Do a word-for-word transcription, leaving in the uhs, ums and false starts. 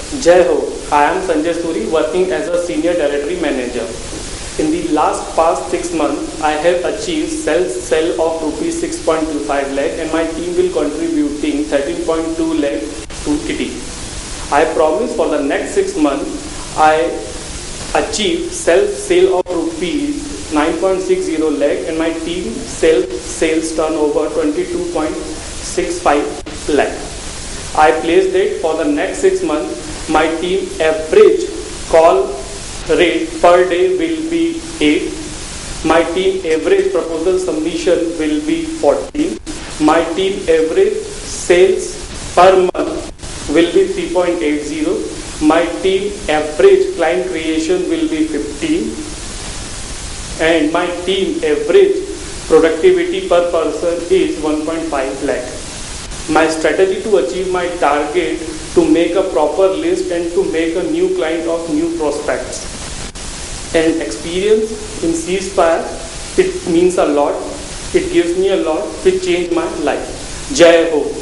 Jai Ho, I am Sanjay Suri working as a senior territory manager. In the last past six months, I have achieved sales sale of rupees six point two five lakh and my team will contributing thirteen point two lakh to kitty. I promise for the next six months, I achieve self sale of rupees nine point six zero lakh and my team self sales turnover twenty-two point six five lakh. I placed it for the next six months. My team average call rate per day will be eight. My team average proposal submission will be fourteen. My team average sales per month will be three point eight zero. My team average client creation will be fifteen. And my team average productivity per person is one point five lakh. My strategy to achieve my target to make a proper list and to make a new client of new prospects. And experience in C-Spire, it means a lot. It gives me a lot. It changed my life. Jai Ho.